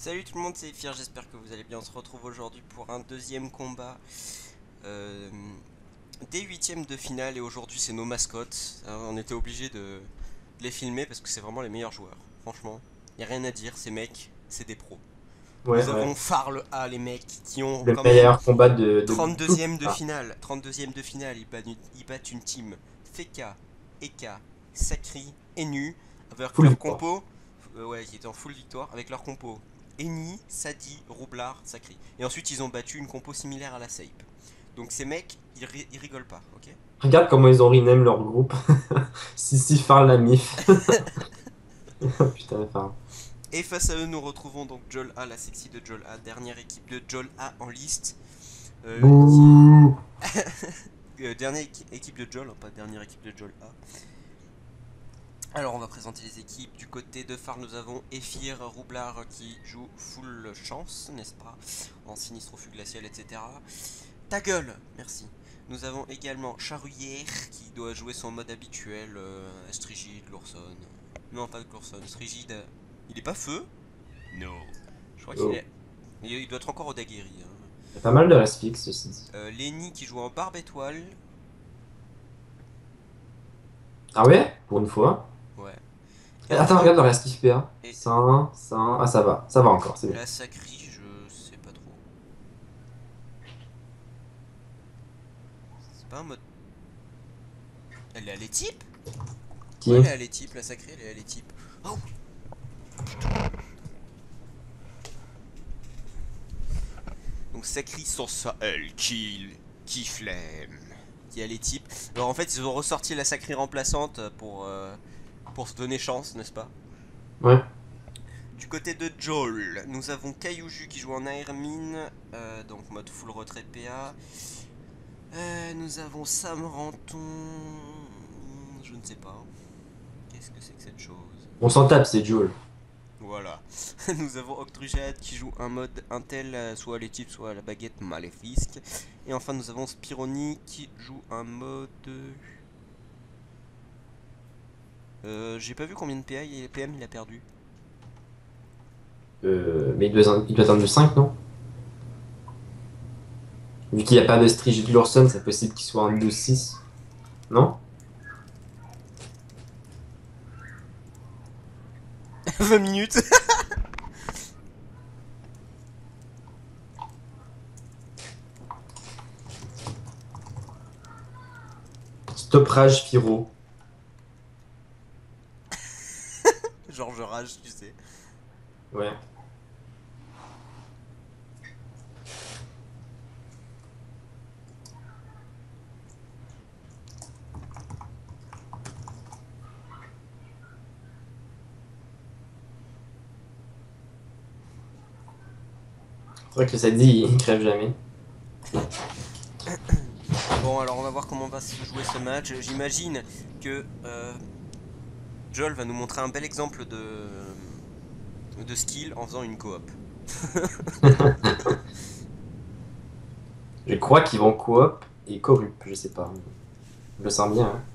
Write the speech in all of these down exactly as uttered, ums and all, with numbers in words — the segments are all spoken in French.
Salut tout le monde, c'est Ephir, j'espère que vous allez bien. On se retrouve aujourd'hui pour un deuxième combat euh, des huitièmes de finale. Et aujourd'hui c'est nos mascottes. Alors, on était obligé de, de les filmer parce que c'est vraiment les meilleurs joueurs. Franchement, il n'y a rien à dire, ces mecs, c'est des pros. Ouais, Nous avons ouais. Farle A, les mecs, qui ont Le quand même meilleur combat de, de tout. trente-deuxième de Ah, finale. trente-deuxième de finale, ils battent une, ils battent une team Feka, Eka, Sakri, Enu, avec full leur victoire. compo, euh, ouais, qui était en full victoire, avec leur compo Eni, Sadi, Roublard, Sakri. Et ensuite, ils ont battu une compo similaire à la Sape. Donc ces mecs, ils, ri- ils rigolent pas, ok. Regarde comment ils ont rename leur groupe. Sissi Farl la mif. Putain, enfin. Et face à eux, nous retrouvons donc Jol A, la sexy de Jol A, dernière équipe de Jol A en liste, euh, qui Bouh. est euh, dernière équi- équipe de Jol, hein, pas dernière équipe de Jol A. Alors on va présenter les équipes. Du côté de Phare, nous avons Ephir Roublard qui joue full chance, n'est-ce pas, en sinistre au fût glacial, et cetera. Ta gueule, merci. Nous avons également Charuyère qui doit jouer son mode habituel, euh, Strigide, Lourson. Non, pas Lourson, Strigide. euh, Il est pas feu? Non. Je crois qu'il Oh. est. Il il doit être encore au daguerri. Hein. Il y a pas mal de rest fixe, ceci. Euh, Lenny qui joue en barbe étoile. Ah ouais? Pour une fois. Ouais. Et Eh, attends, enfin. regarde le rest P A. Et Ça, ça. Ah, ça va. Ça va encore, c'est bien. la Sacri, je sais pas trop. C'est pas un mode. Elle est à l'équipe. Ouais, Qui? elle est à l'équipe, la sacrée, elle est à l'équipe. Oh. Donc sacrée sans ça, elle kill, qui flemme, qui a les types. Alors en fait, ils ont ressorti la sacrée remplaçante pour, euh, pour se donner chance, n'est-ce pas? Ouais. Du côté de Joel, nous avons Kayuju qui joue en airmine, euh, donc mode full retrait P A. Euh, nous avons Sam Ranton. Je ne sais pas. Qu'est-ce que c'est que cette chose? On s'en tape, c'est Joel. Voilà. Nous avons Octrujade qui joue un mode Intel, euh, soit à l'équipe, soit à la baguette maléfique. Et enfin, nous avons Spironi qui joue un mode. Euh, J'ai pas vu combien de P A et P M il a perdu. Euh, mais il doit, il doit atteindre le cinq, non? Vu qu'il n'y a pas de Strigid Lawson, c'est possible qu'il soit un deux six. Non? vingt minutes. Stop Rage Pyro. Genre, je rage, tu sais. Ouais. C'est vrai que ça dit, il crève jamais. Bon, alors on va voir comment va se jouer ce match. J'imagine que euh, Joel va nous montrer un bel exemple de, de skill en faisant une coop. Je crois qu'ils vont coop et corrup, je sais pas. Je le sens bien, hein.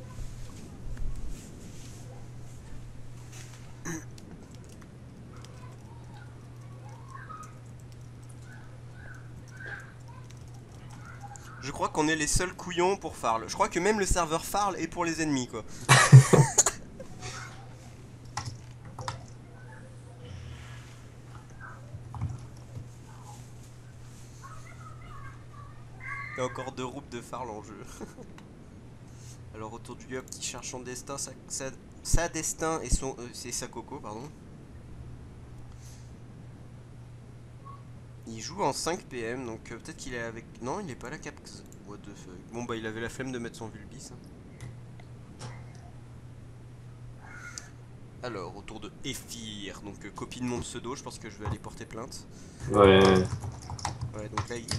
Je crois qu'on est les seuls couillons pour Farl. Je crois que même le serveur Farl est pour les ennemis, quoi. Il y a encore deux groupes de Farl en jeu. Alors autour du Yop qui cherche son destin, sa, sa, sa destin et son... Euh, c'est sa coco, pardon. Il joue en cinq P M, donc euh, peut-être qu'il est avec... Non, il est pas là, Capx. What the fuck. Bon bah il avait la flemme de mettre son Vulpis. Hein. Alors, autour de Ephir, donc euh, copie de mon pseudo, je pense que je vais aller porter plainte. Ouais. Ouais, donc là, il...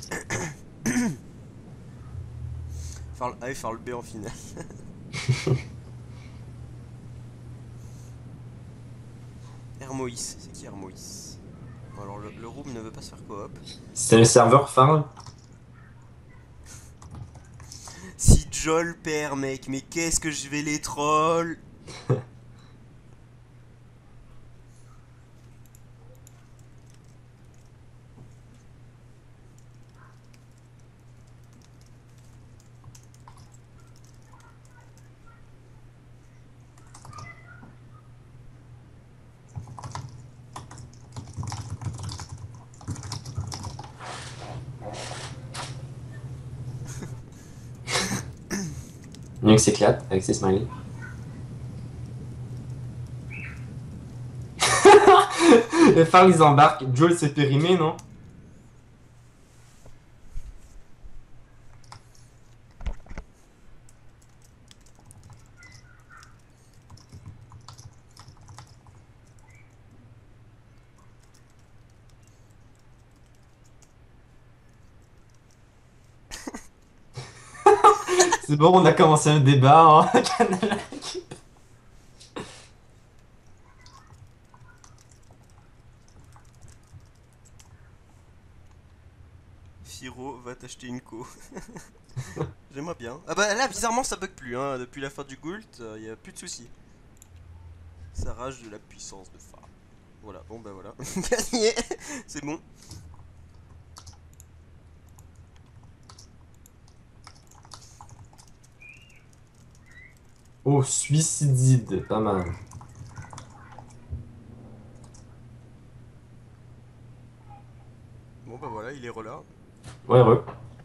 Farl A et Farl B en finale. Hermois, c'est qui Hermois? Bon, alors le, le room ne veut pas se faire coop. C'est le serveur Farl. Si Joel perd, mec, mais qu'est-ce que je vais les trolls? Nuke s'éclate avec ses smileys. Les phares ils embarquent. Joel s'est périmé, non? C'est bon, on a commencé un débat. Hein. Firo va t'acheter une co. J'aimerais bien. Ah bah là, bizarrement, ça bug plus. Hein. Depuis la fin du Goult, il euh, y a plus de soucis. Ça rage de la puissance de phare. Voilà, bon bah voilà. Gagné. C'est bon. Oh, suicidide, pas mal. Bon bah voilà, il est relâ. Ouais, re.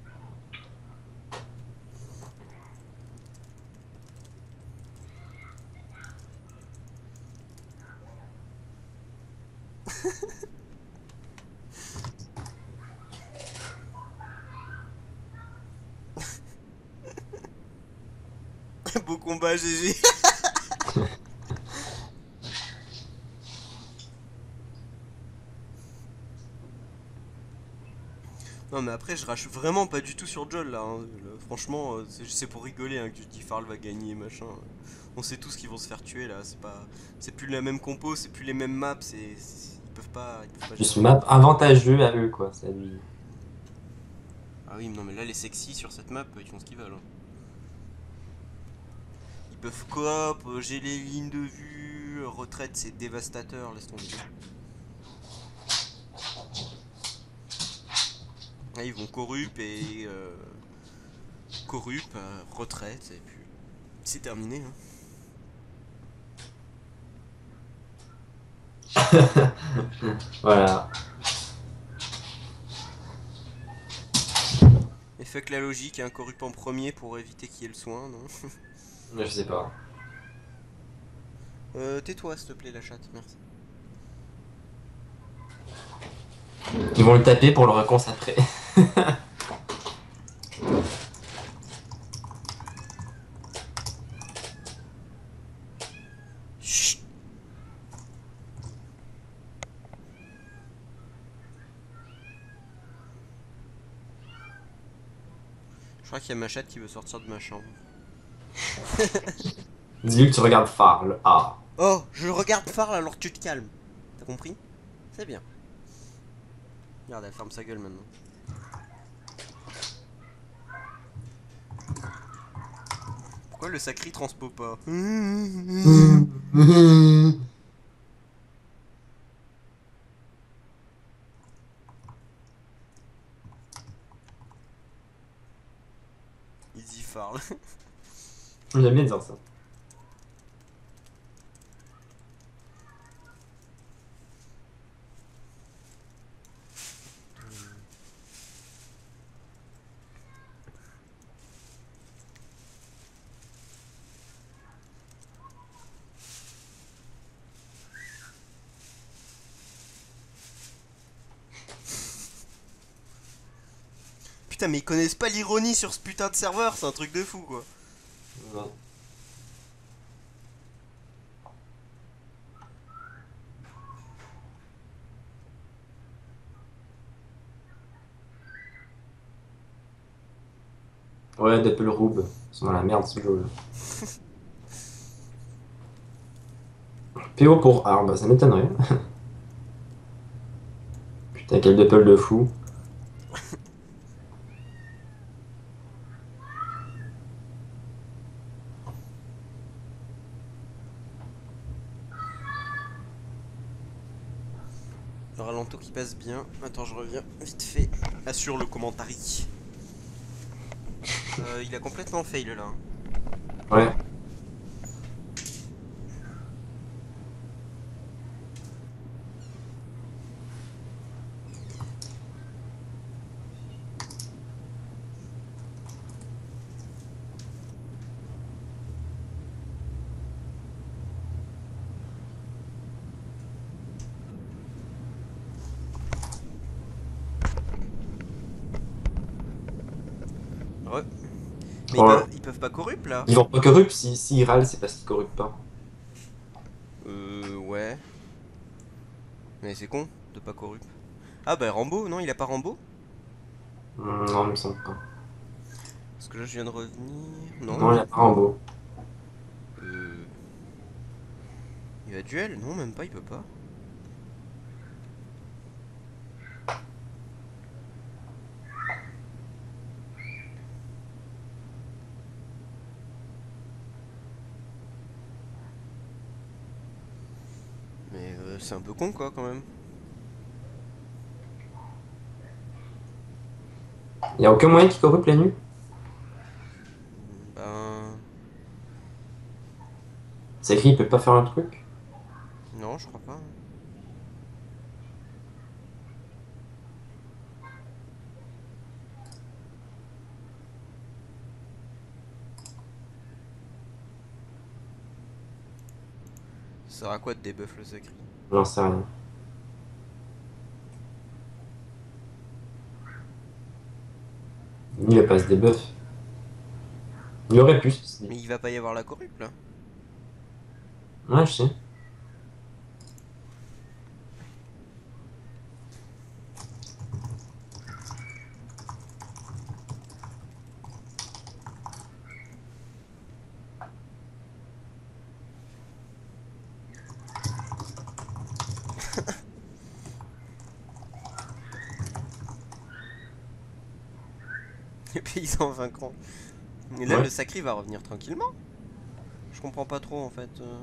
Beau combat, G G. Non mais après je rage vraiment pas du tout sur Joel là, hein. Le- franchement euh, c'est c'est pour rigoler hein, que je dis Farl va gagner machin. On sait tous qu'ils vont se faire tuer là, c'est pas, c'est plus la même compo, c'est plus les mêmes maps, c'est c'est- ils peuvent pas ils peuvent pas Juste gérer. map avantageux à eux, quoi. Ça lui... Ah oui non mais là les sexy sur cette map ils font ce qu'ils veulent. Hein. Ils peuvent coop, euh, j'ai les lignes de vue, euh, retraite c'est dévastateur, laisse tomber. Là ils vont corrup et euh, corrup, euh, retraite et puis c'est terminé. Hein. Voilà. Et fuck la logique, un corrup en premier pour éviter qu'il y ait le soin, non? Je sais pas. Euh, tais-toi s'il te plaît la chatte, merci. Ils vont le taper pour le reconcentrer. Chut. Je crois qu'il y a ma chatte qui veut sortir de ma chambre. Dis-lui que tu regardes phare, le A. Oh, je regarde Farl alors tu te calmes. T'as compris? C'est bien. Regarde, elle ferme sa gueule maintenant. Pourquoi le sacri transpo pas? Easy Farl. J'aime bien dire ça. Putain mais ils connaissent pas l'ironie sur ce putain de serveur, c'est un truc de fou quoi. Ouais. Ouais, Doppelroub. Ils sont dans la merde ce jeu. P O pour A, bah ça m'étonnerait. Putain, quel Doppel de fou. Le ralento qui passe bien. Attends, je reviens vite fait. Assure le commentary. Euh, il a complètement fail là. Ouais. Mais ils Oh là. peuvent, ils peuvent pas corrupt là. Ils vont pas corrupt, si, si ils râlent, c'est parce qu'ils corruptent pas. Euh, ouais. Mais c'est con de pas corrupt. Ah bah Rambo, non, il a pas Rambo? Hmm, non, il me semble pas. Parce que là je viens de revenir. Non, Non, il il y a a pas pas. Rambo. Euh. Il a duel? Non, même pas, il peut pas. Mais euh, c'est un peu con quoi quand même. Il y a aucun moyen qu'ils corruptent la nuit. Ben. C'est écrit, il peut pas faire un truc. Non, je crois pas. Ça sert à quoi de debuff le sacré? J'en sais rien. Il a pas ce debuff. Il aurait pu, ceci Mais dit. il va pas y avoir la corrupt là. Ouais, je sais. Les paysans vaincront. Et là Ouais. le sacré va revenir tranquillement. Je comprends pas trop en fait. euh.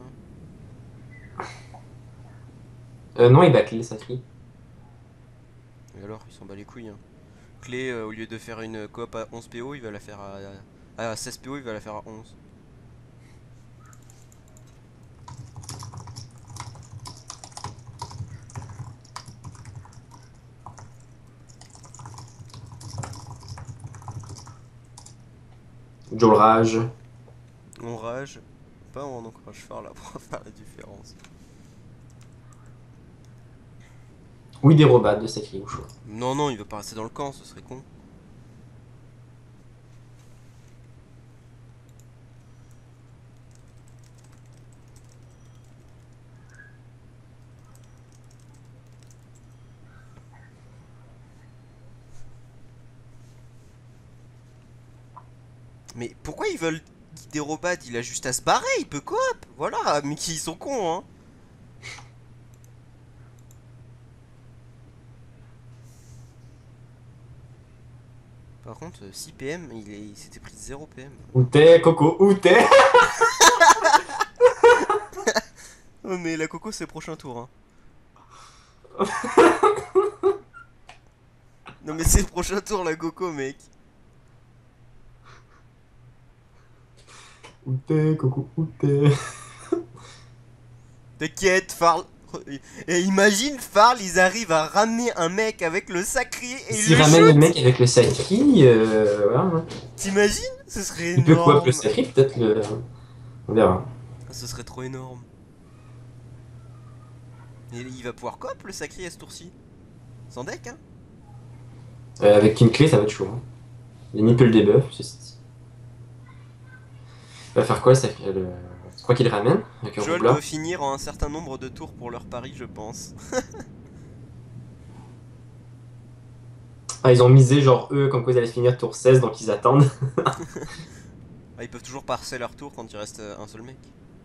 Euh, non, il bat les sacrés. Et alors, il s'en bat les couilles. Hein. Clé, euh, au lieu de faire une coop à onze P O, il va la faire à, à seize P O, il va la faire à onze. Joe Rage. On rage. Pas on encourage fort là pour faire la différence. Oui, des robots de sacré au choix. Non, non, il va pas rester dans le camp, ce serait con. Mais pourquoi ils veulent des robots? Il a juste à se barrer, il peut coop. Voilà, mais qui ils sont cons, hein. Par contre, euh, six P M, il, est- il s'était pris zéro P M. Où t'es, Coco? Où t'es? Oh, mais la coco, c'est prochain tour, hein. Non, mais c'est le prochain tour, la coco, mec. Où t'es, Coco? Où t'es? T'inquiète, Farl. Et imagine, Farl, ils arrivent à ramener un mec avec le sacré et ils S'il le ramène le shootent. mec avec le sacré, euh, voilà. Hein. T'imagines? Ce serait Il peut quoi le énorme. sacré, peut-être le. On verra. Ce serait trop énorme. Et il va pouvoir cop le sacré à ce tour-ci. Sans deck, hein. Euh, avec une clé, ça va être chaud. Hein. Les nipple debuff, c'est. Il va faire quoi le sacré le... Tu crois qu'il le ramène avec un Joel roublard? doit finir en un certain nombre de tours pour leur pari, je pense. Ah, ils ont misé, genre, eux, comme quoi ils allaient finir tour seize, donc ils attendent. Ah, ils peuvent toujours passer leur tour quand il reste euh, un seul mec.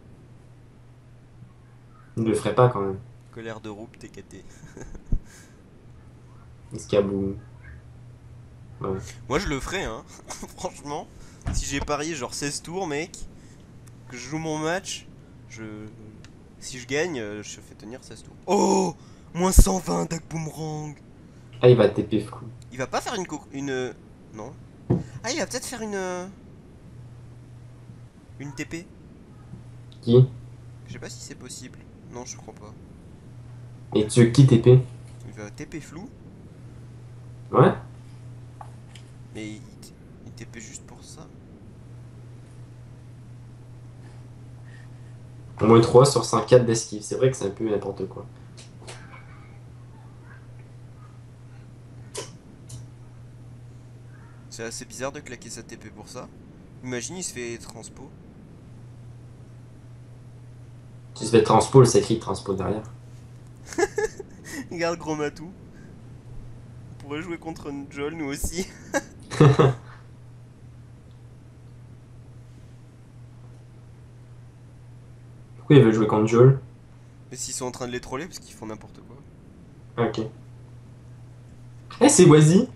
Ils ne le feraient pas quand même. Colère de Roop, T K T. Escabou. Ouais. Moi, je le ferais, hein. Franchement. Si j'ai parié genre seize tours, mec, que je joue mon match, je... Si je gagne, euh, je fais tenir seize tours. Oh, moins cent vingt Dak Boomerang. Ah, il va T P fou. Il va pas faire une... une... euh, Non. Ah, il va peut-être faire une... euh, Une T P. Qui? Je sais pas si c'est possible. Non, je crois pas. Et tu qui T P? Il va T P flou, Ouais? mais il, il T P juste pour ça. Au moins trois sur cent quatre d'esquive. C'est vrai que c'est un peu n'importe quoi. C'est assez bizarre de claquer sa T P pour ça. Imagine, il se fait transpo. Tu se fais transpo, le sacré transpo derrière. Regarde gros matou. On pourrait jouer contre Joel, nous aussi. Pourquoi il veut jouer contre Joel? Mais s'ils sont en train de les troller parce qu'ils font n'importe quoi. Ok. Eh, c'est Wazy!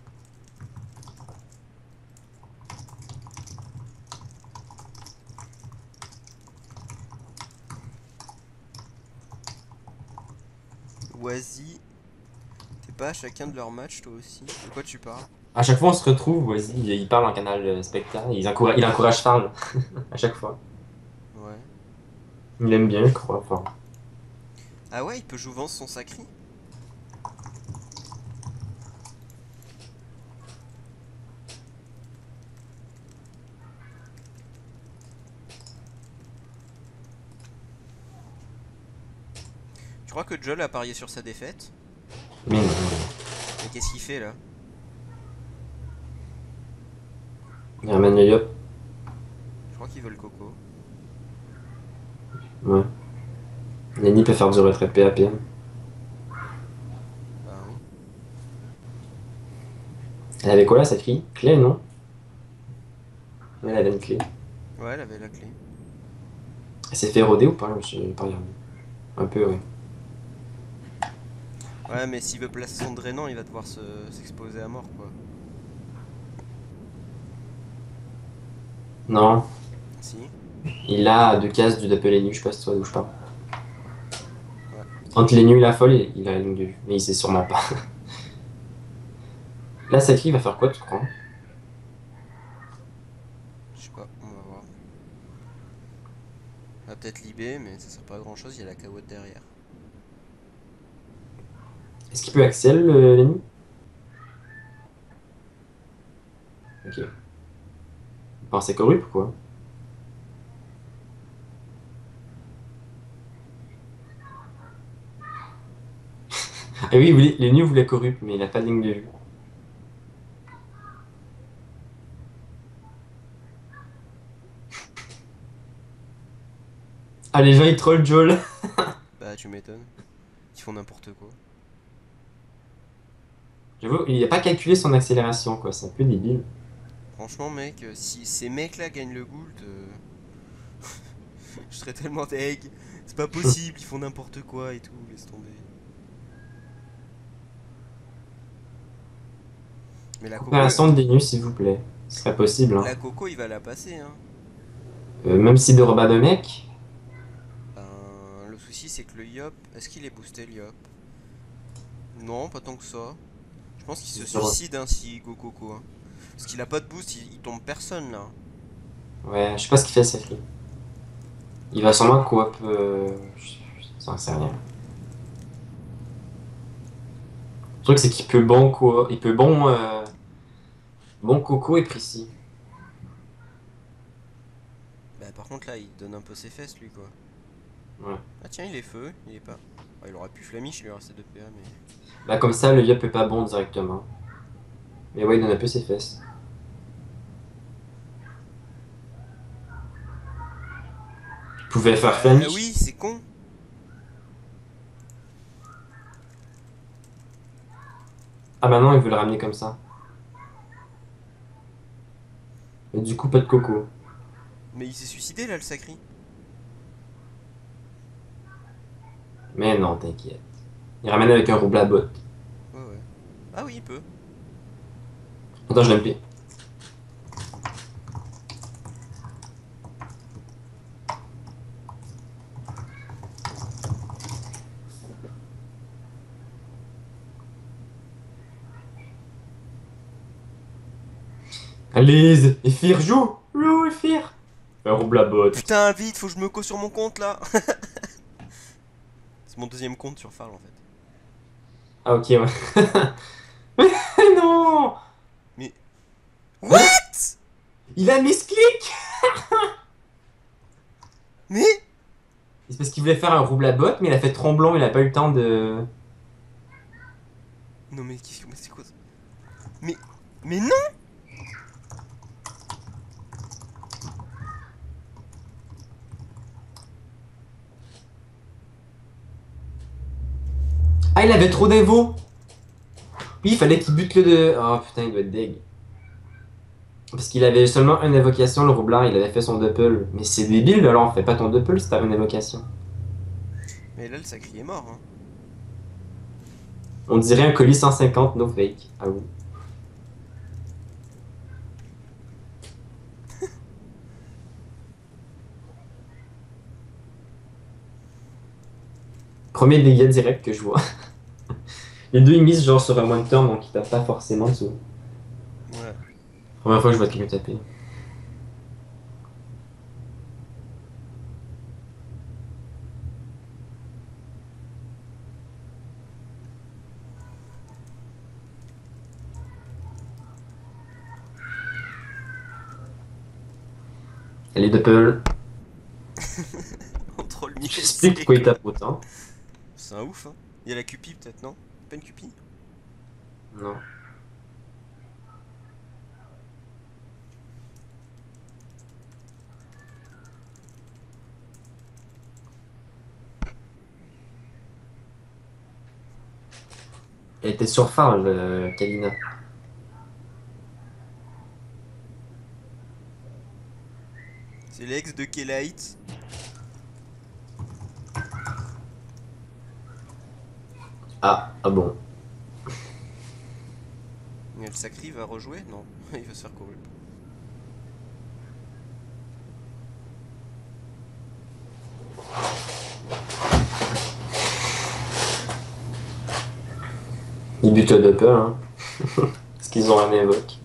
Wazy, t'es pas à chacun de leurs matchs toi aussi? De quoi tu parles? À chaque fois, on se retrouve, Wazy, il parle en canal euh, Spectre, il encourage, il encourage Farl. À chaque fois. Ouais. Il aime bien, je crois. Enfin, Ah ouais, il peut jouer son sacré? Tu crois que Joel a parié sur sa défaite? mais non. Mais qu'est-ce qu'il fait là? Il ramène le Yop. Je crois qu'il veut le coco. Ouais. Lenny peut faire du retrait P A P M. Bah oui. Elle avait quoi là, cette fille? Clé, non? Ouais, elle avait une clé. Ouais, elle avait la clé. Elle s'est fait roder ou pas? Je me suis pas regardé. Un peu, ouais. Ouais, mais s'il veut placer son drainant, il va devoir se- s'exposer à mort quoi. Non. Si? Il a deux cases du Doppel Lenny, je sais pas si toi d'où je parle. Ouais. Entre les nuls et la folle, il il a la ligne de vue. Mais il sait sûrement pas. Là, cette fille va faire quoi, tu crois? Je sais pas, on va voir. Elle va peut-être libé, mais ça sert pas à grand chose, il y a la cawotte derrière. Est-ce qu'il peut Axel, le Lenny? Ok. Enfin, c'est corrupt ou quoi? Ah oui, il voulait- Lenny voulait corrupt, mais il a pas de ligne de vue. Ah, les gens ils trollent Joel. Bah tu m'étonnes. Ils font n'importe quoi. J'avoue, il a pas calculé son accélération, quoi. C'est un peu débile. Franchement mec, euh, si ces mecs là gagnent le Gould, euh, je serais tellement deg. C'est pas possible, ils font n'importe quoi et tout, laisse tomber. Mais la coco, Coopération de Lenny, s'il vous plaît. Ce serait possible, hein. la coco il va la passer hein. Euh, même si de rebat de mec. Ben, le souci c'est que le Yop, est-ce qu'il est boosté le Yop? Non, pas tant que ça. Je pense qu'il se Sur- suicide hein, si go coco. Hein. Parce qu'il a pas de boost, il, il tombe personne là. Ouais, je sais pas ce qu'il fait, cette fille. Il va sûrement coop. Euh... Ça sais rien. Le truc, c'est qu'il peut bon co... Il peut bon. Euh... Bon coco et précis. Bah par contre là il donne un peu ses fesses lui quoi. Ouais. Ah tiens il est feu, il est pas. Ah, il aurait pu flamiche, il lui restait deux P A mais. Là, comme ça, le Yop peut pas bon directement. Mais ouais, il donne un peu ses fesses. Il pouvait faire Bah Flamish. oui, c'est con. Ah bah non, il veut le ramener comme ça. Et du coup, pas de coco. Mais il s'est suicidé là le sacri. Mais non, t'inquiète. Il ramène avec un rouble à botte. Ouais ouais. Ah oui il peut. Attends, je l'ai Allez, Ephir, joue! Joue, Ephir! Un rouble à botte. Putain vite, faut que je me co sur mon compte là. C'est mon deuxième compte sur Farl en fait. Ah, ok, ouais. Mais non! Mais. Hein? What? Il a misclick! Mais. C'est parce qu'il voulait faire un rouble à botte, mais il a fait tremblant, il a pas eu le temps de. Non mais qu'est-ce que. Mais c'est quoi ça? Mais. Mais non. Ah, il avait trop d'invos! Oui, il fallait qu'il bute le de. Oh putain, il doit être deg. Parce qu'il avait seulement une évocation, le roublard, il avait fait son double. Mais c'est débile, alors fais pas ton double si t'as une évocation. Mais là, le sacré est mort. Hein. On dirait un colis cent cinquante, no fake. Ah oui. Premier dégât direct que je vois. Les deux ils misent genre sur un one turn donc ils tapent pas forcément dessus. Ouais. Première fois que je vois quelqu'un taper. Les double. On troll J'explique Michel pourquoi il quoi. tape autant. C'est un ouf, hein. Il y a la Cupie peut-être, non? Pas une Cupie? Non. Elle était sur phare, le Kalina. C'est l'ex de Kelaït. Ah, ah bon. Mais le sacré va rejouer? Non. Il va se faire corrupt. Ils butent le double, hein. Parce qu'ils ont un invoque.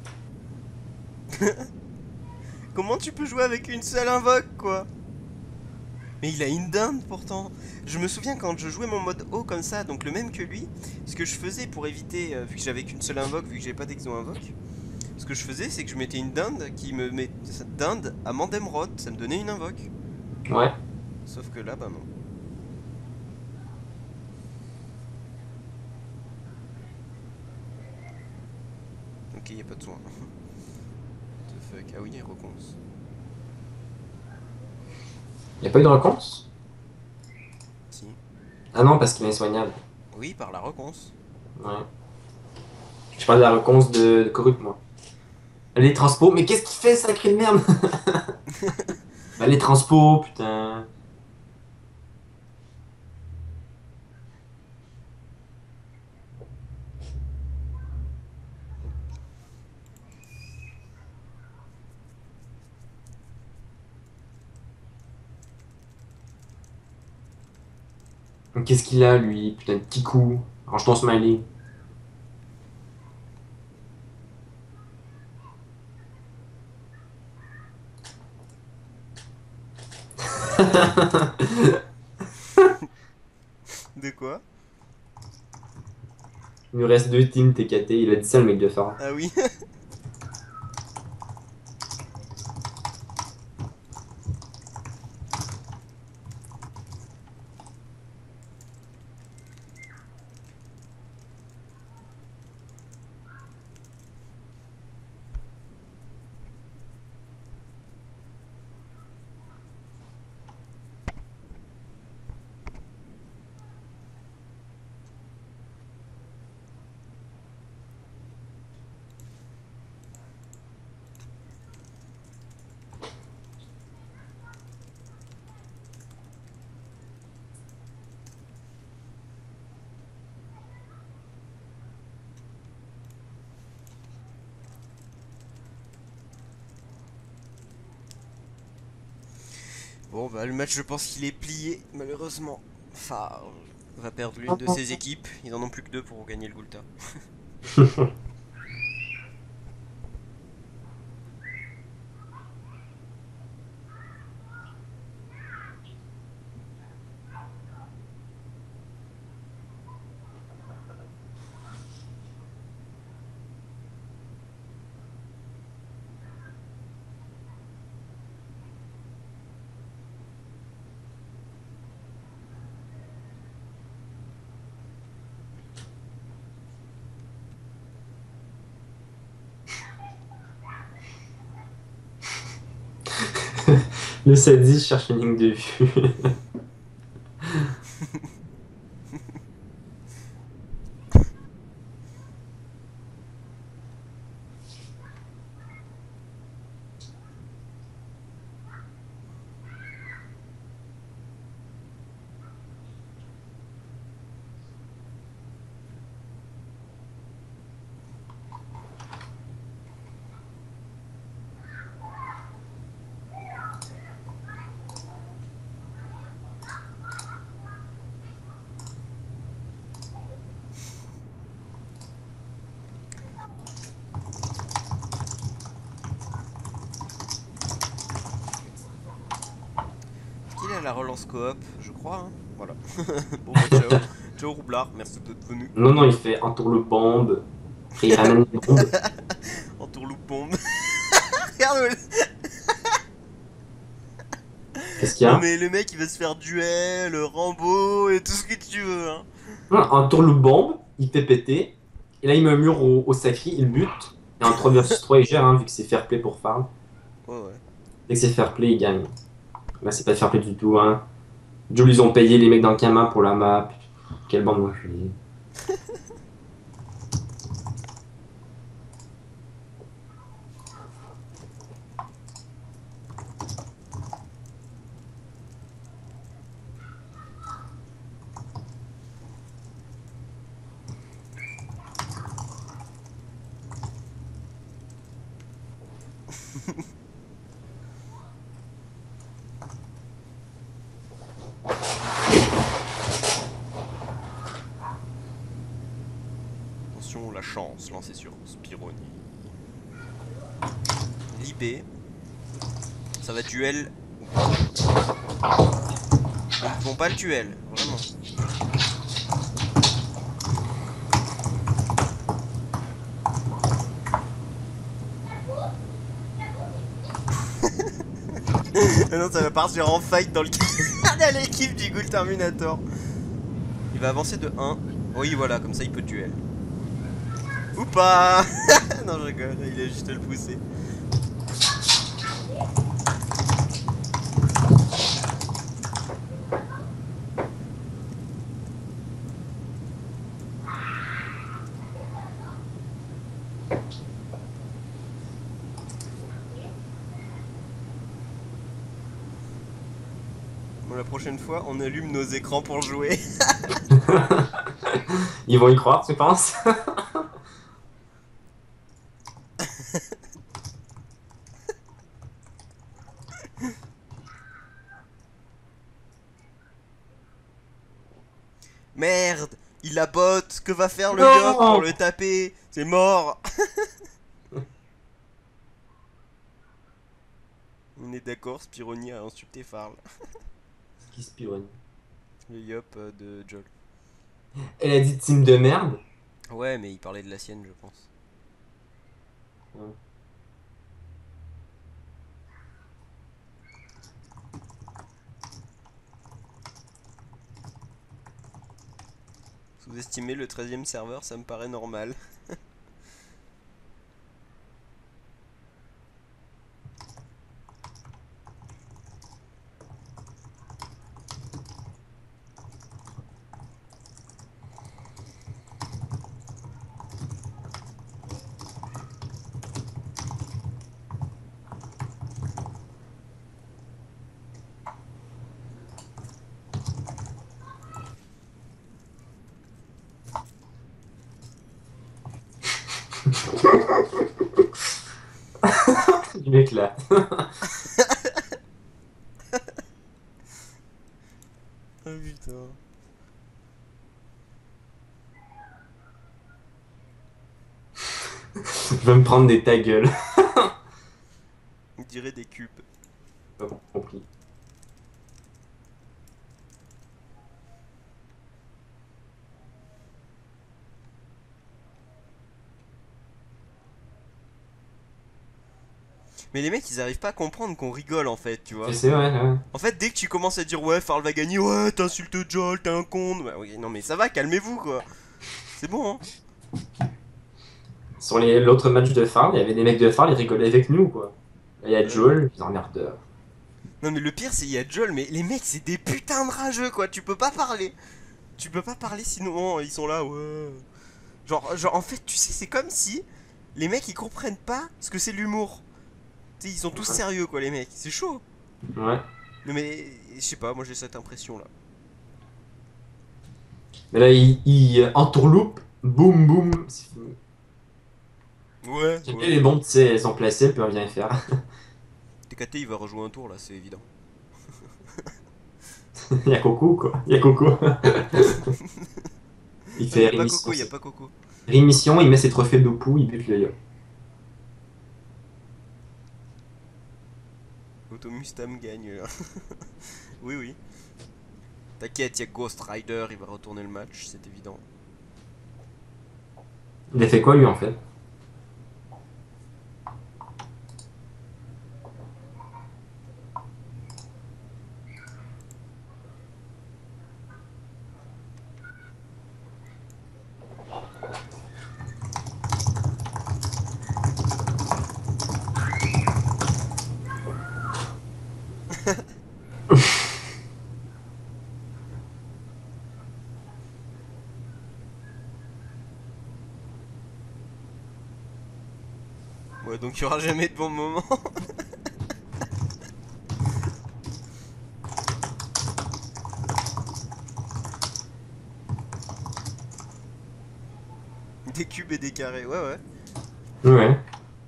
Comment tu peux jouer avec une seule invoque, quoi? Mais il a une dinde pourtant. Je me souviens quand je jouais mon mode haut comme ça, donc le même que lui, ce que je faisais pour éviter, euh, vu que j'avais qu'une seule invoque, vu que j'avais pas d'exo invoque, ce que je faisais c'est que je mettais une dinde qui me met cette dinde à Mandemrod, ça me donnait une invoque. Ouais. Sauf que là, bah non. Ok, y a pas de soin. What the fuck? Ah oui, il reconce. Y a pas eu de reconce? Si. Ah non, parce qu'il est insoignable. Oui, par la reconce. Ouais. Je parle de la reconce de, de corrupt, moi. Les transpos, mais qu'est-ce qu'il fait, sacré de merde? Bah, les transpos, putain. Qu'est-ce qu'il a, lui? Putain, de petit coup. Range ton smiley. De quoi? Il nous reste deux teams T K T. Il a dit ça, le mec de phare. Ah oui. Bon, bah le match, je pense qu'il est plié, malheureusement. Phare va perdre l'une de ses équipes. Ils en ont plus que deux pour gagner le Gulta. Le Sadi cherche une ligne de vue. séance coop, je crois. Hein. Voilà. Bon, bah, ciao. Ciao, Roublard. Merci d'être venu. Non, non, il fait entourloupe bombe. Après, il ramène les bombes. En tourloupe bombe. Regarde. Qu'est-ce qu'il y Non, a? mais le mec, il va se faire duel, Rambo et tout ce que tu veux. Hein. Non, entourloupe bombe, il fait péter. Et là, il met un mur au, au sacré, il bute. Et en trois versus trois, il gère, hein, vu que c'est fair play pour Farm. Ouais, ouais. Dès que c'est fair play, il gagne. Là, c'est pas fair play du tout, hein. Jules, ils ont payé les mecs dans Kama pour la map. Quelle bande d'enculés. Attention, la chance, lancée sur Spironi. Libé. Ça va duel. Ils vont pas le duel, vraiment. Non, ça va partir en fight dans le à l'équipe du Ghoul Terminator. Il va avancer de un. Oui, voilà, comme ça il peut duel. Ou pas. Non, je rigole, il a juste à le pousser. Bon, la prochaine fois, on allume nos écrans pour jouer. Ils vont y croire, tu penses? Merde, il a bot. Que va faire le Non. Yop pour le taper? C'est mort. On est d'accord, Spironi a insulté Farl. Qui spionne? Le Yop euh, de Joel. Elle a dit team de merde. Ouais, mais il parlait de la sienne, je pense. Ouais. Sous-estimer le treizième serveur, ça me paraît normal. Je m'éclate. Oh putain. Je vais me prendre des ta gueule. On dirait des cubes. Pas compris. Mais les mecs, ils arrivent pas à comprendre qu'on rigole en fait, tu vois. C'est vrai, ouais. En fait, dès que tu commences à dire ouais, Farl va gagner, ouais, t'insultes Joel, t'es un con. Bah oui, non mais ça va, calmez-vous quoi. C'est bon, hein. Sur les- l'autre match de Farl, il y avait des mecs de Farl, ils rigolaient avec nous, quoi. Là, il y a Joel, ils emmerdent. Non mais le pire, c'est il y a Joel, mais les mecs, c'est des putains de rageux quoi. Tu peux pas parler. Tu peux pas parler sinon ils sont là, ouais. Genre, genre en fait, tu sais, c'est comme si les mecs ils comprennent pas ce que c'est l'humour. Tu sais, ils sont tous sérieux quoi, les mecs. C'est chaud. Ouais. Non mais, je sais pas, moi j'ai cette impression là. Mais là, il, il entourloupe, boum boum, c'est fini. Ouais, J'aime bien ouais. les bombes, tu sais, elles sont placées, elles peuvent rien faire. T K T il va rejouer un tour là, c'est évident. Il y a Coco, quoi. Il y a Coco. Il Il fait y a pas rémission. Coco, il y a pas Coco. Rémission, il met ses trophées de pou, il bute le yo. Automustam gagne. Oui, oui. T'inquiète, y'a Ghost Rider, il va retourner le match, c'est évident. Il a fait quoi lui en fait? Ouais, donc il y aura jamais de bon moment. Des cubes et des carrés, ouais, ouais. Ouais.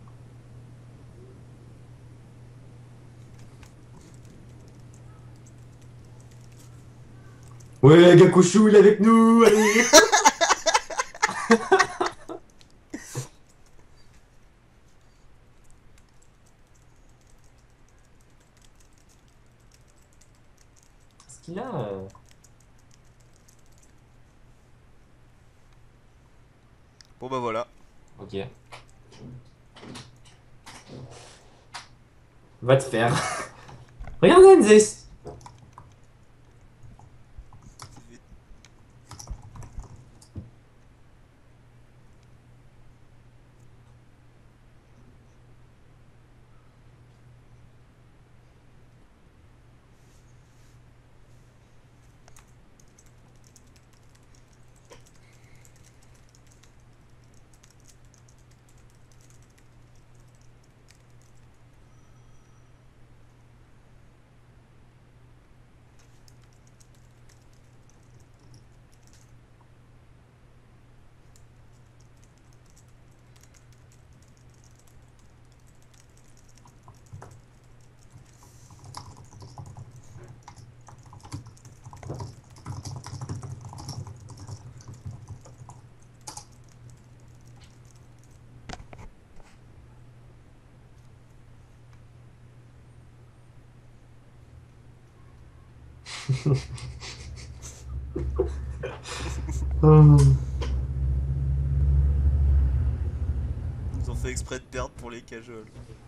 Ouais, Gakushu, il est avec nous, allez! Est-ce qu'il a. euh, Bon bah voilà. Ok. Va te faire. Regardez, Nzes! Hum. Ils ont fait exprès de perdre pour les cajoles.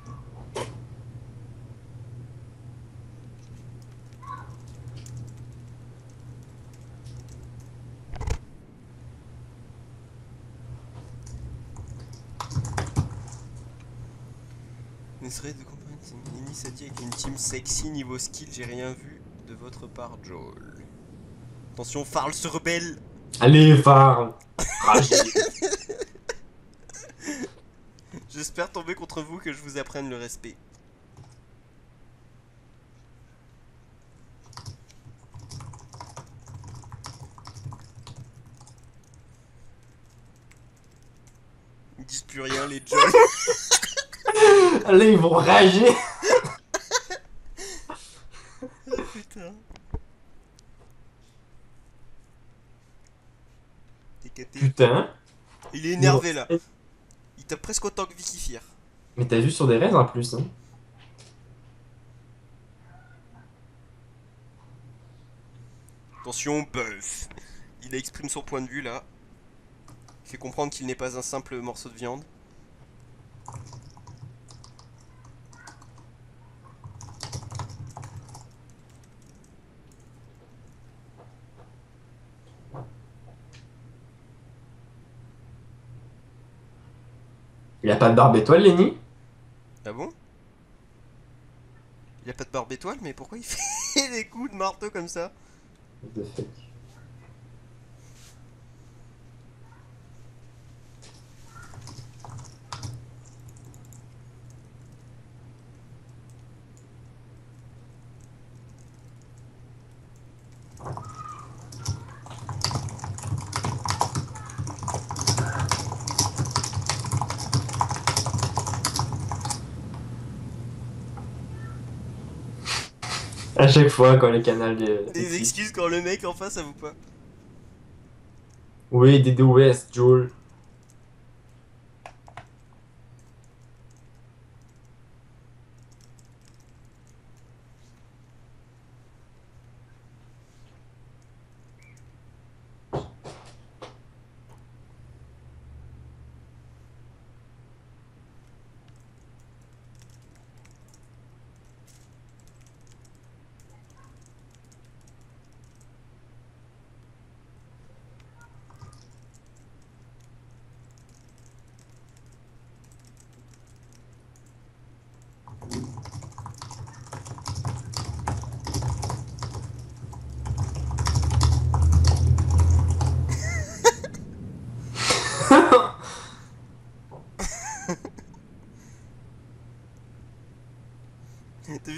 Il serait de comprendre une initiative avec une team sexy niveau skill, j'ai rien vu de votre part, Joel. Attention, Farl se rebelle. Allez, phare! Fragile. J'espère tomber contre vous que je vous apprenne le respect. Ils disent plus rien, les Joel. Allez, ils vont rager! Putain. T'es caté. Putain! Il est Ils vont- énervé là. Il tape presque autant que Vicky Fir. Mais t'as vu sur des raids en plus, hein? Attention, bœuf. Il exprime son point de vue là. Il fait comprendre qu'il n'est pas un simple morceau de viande. Il a pas de barbe étoile, Lenny? Ah bon? Il a pas de barbe étoile, mais pourquoi il fait des coups de marteau comme ça? What the fuck? À chaque fois, quand les canals de. Des excuses quand le mec en face avoue pas. Oui, D D West, Joel.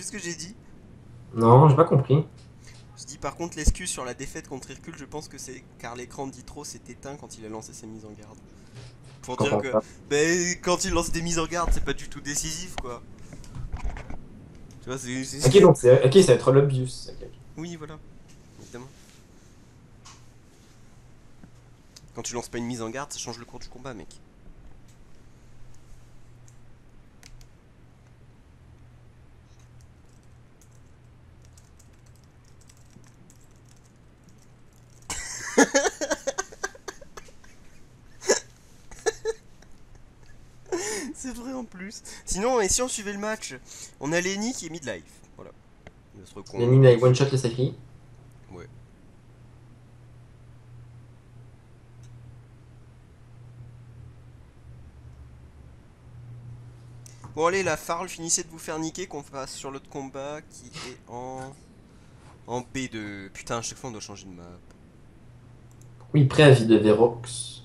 vu ce que j'ai dit? Non, j'ai pas compris. Je dis par contre l'excuse sur la défaite contre Hercule, je pense que c'est car l'écran d'Itro s'est éteint quand il a lancé ses mises en garde. Je Pour dire comprends que pas. ben, quand il lance des mises en garde, c'est pas du tout décisif quoi. Tu vois, c'est. Ok, c'est- donc c'est ok, ça va être l'obvious. Ok, ok. Oui, voilà, évidemment. Quand tu lances pas une mise en garde, ça change le cours du combat, mec. C'est vrai en plus. Sinon, et si on suivait le match, on a Lenny qui est midlife. Voilà. Il va se recon. Lenny avec one shot le Sakri. Ouais. Bon allez, la Farl, finissez de vous faire niquer qu'on fasse sur l'autre combat qui est en... En B deux. Putain, à chaque fois on doit changer de map. Oui, préavis de Verox.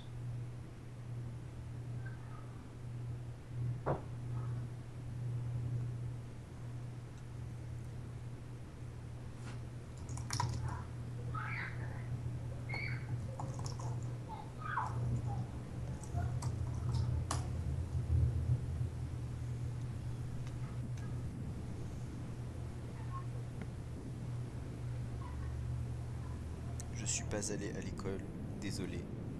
Je suis pas allé à l'école, désolé.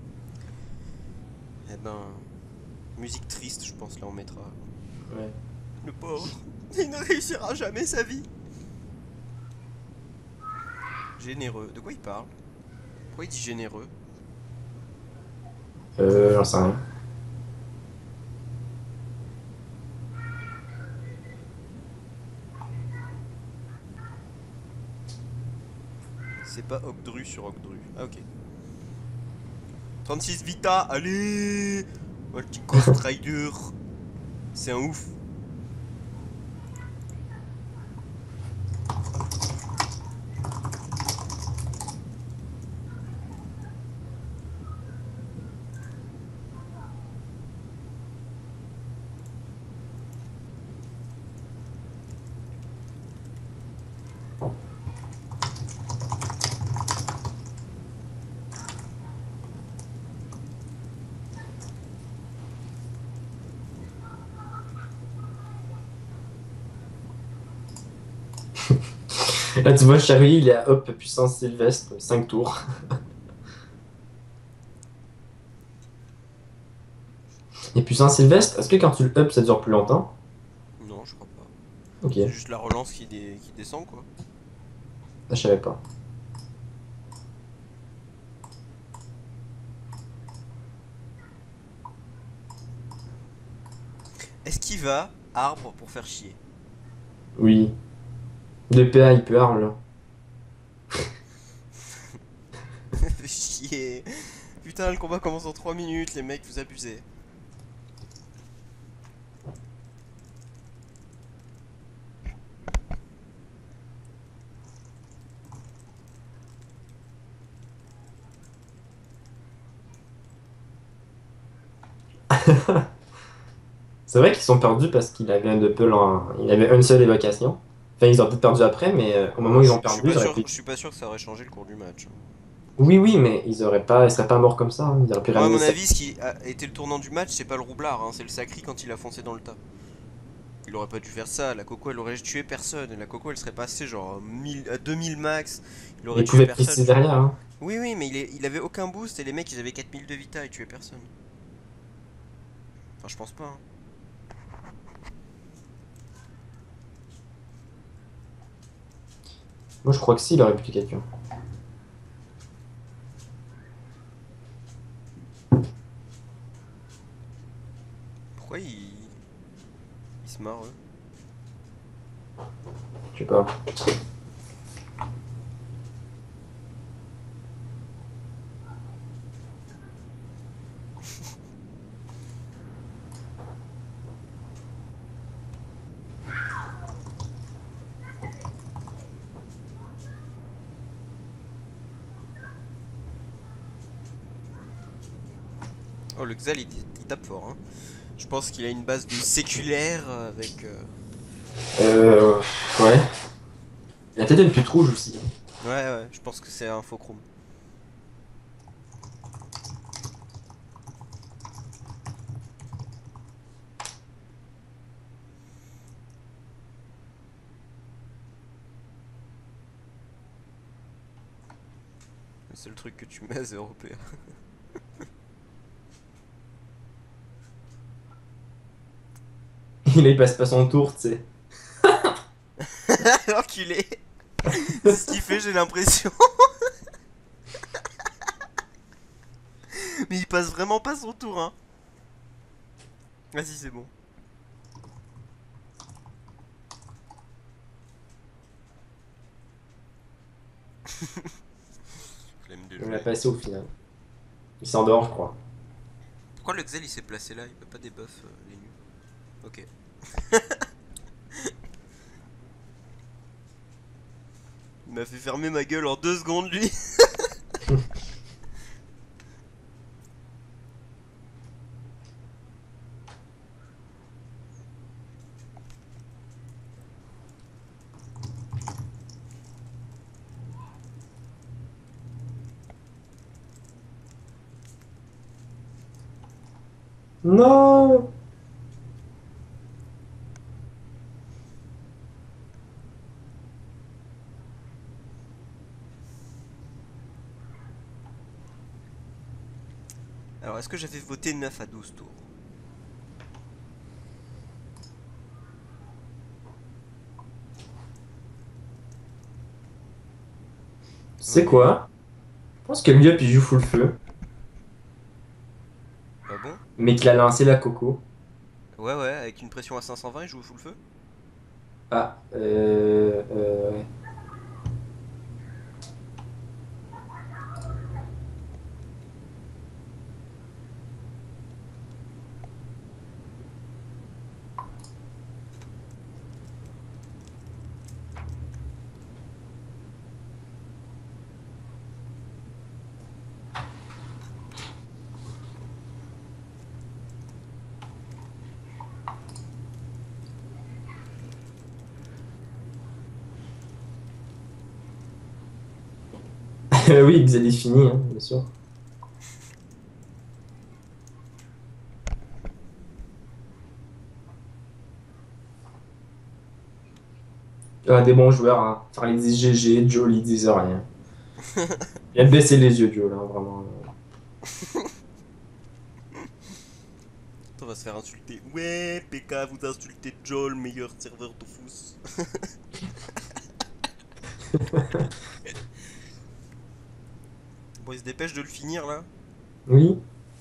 Eh ben... Musique triste, je pense, là on mettra. Ouais. Le pauvre, il ne réussira jamais sa vie. Généreux. De quoi il parle? Pourquoi il dit généreux? Euh, j'en sais rien. C'est pas Ogdru sur Ogdru. Ah ok. trente-six Vita, allez! Oh, le petit Ghost Rider. C'est un ouf. Là, tu vois, Charlie, il est à hop, puissance Sylvestre, cinq tours. Et puissance Sylvestre, est-ce que quand tu le up, ça dure plus longtemps? Non, je crois pas. Ok, C'est juste la relance qui, dé- qui descend quoi. ça, je savais pas. Est-ce qu'il va arbre pour faire chier? Oui. deux P A, il peut arme, là. Fait chier. Putain, le combat commence en trois minutes, les mecs, vous abusez. C'est vrai qu'ils sont perdus parce qu'il avait un double en... Il avait une seule évocation. Enfin, ils ont peut-être perdu après, mais euh, au moment Oh, où ils je, ont je suis perdu, pas ils auraient sûr, pu... je suis pas sûr que ça aurait changé le cours du match. Oui, oui, mais ils auraient pas... Ils seraient pas morts comme ça, hein. Ils auraient pu Moi, à ramener mon ça. avis, ce qui a été le tournant du match, c'est pas le roublard, hein, c'est le Sacri quand il a foncé dans le tas. Il aurait pas dû faire ça, la Coco elle aurait tué personne, la Coco elle serait passée genre mille, à deux mille max, il aurait Ils tué pouvaient personne. pisser derrière, hein. Oui, oui, mais il, est- il avait aucun boost et les mecs ils avaient quatre mille de vita, ils tuaient personne. Enfin, je pense pas. Hein. Moi, je crois que si, il aurait pu tuer quelqu'un. Pourquoi il, il se marre eux? Je sais pas. Oh, le Xal il, il tape fort. Hein. Je pense qu'il a une base de séculaire avec. euh, Euh. Ouais. Il a peut-être une pute rouge aussi. Ouais, ouais, je pense que c'est un faux chrome. Le seul truc que tu mets, c'est européen. Il, il passe pas son tour, tu sais. L'enculé. C'est ce qu'il fait, j'ai l'impression. Mais il passe vraiment pas son tour, hein. Vas-y, c'est bon. Flemme de On l'a jouer. passé au final. Il s'endort, je crois. Pourquoi le Xel il s'est placé là? Il peut pas débuff euh, les nuls. Ok. Il m'a fait fermer ma gueule en deux secondes, lui. Non! Alors, est-ce que j'avais voté neuf à douze tours? C'est Oui. quoi? Je pense que Liop il joue full feu, Ah bon? mais qu'il a lancé la coco. Ouais, ouais, avec une pression à cinq cent vingt, il joue full feu? Ah, euh. euh, ouais. Oui, Xel est fini, hein, bien sûr. Ah, des bons joueurs, hein. Charlie dit G G, Joe ils disent rien. Il a baissé les yeux, Joe, là, vraiment. On va se faire insulter. Ouais, P K, vous insultez Joel, meilleur serveur de fous. Bon, il se dépêche de le finir là. Oui.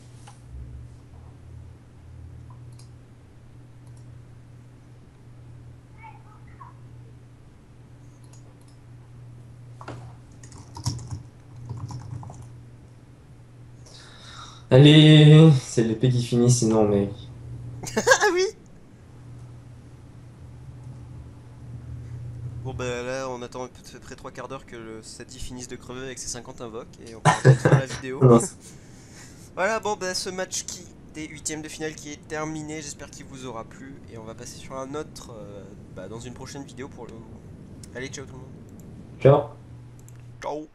Allez, c'est l'épée qui finit, sinon, mec. Ah oui. Bon bah là, on attend à peu près trois quarts d'heure que le Sadi finisse de crever avec ses cinquante invoques et on va mettre fin à la vidéo. Non, Voilà, bon bah ce match qui des huitièmes de finale qui est terminé, j'espère qu'il vous aura plu et on va passer sur un autre euh, bah, dans une prochaine vidéo pour le. Allez, ciao tout le monde. ciao. Ciao.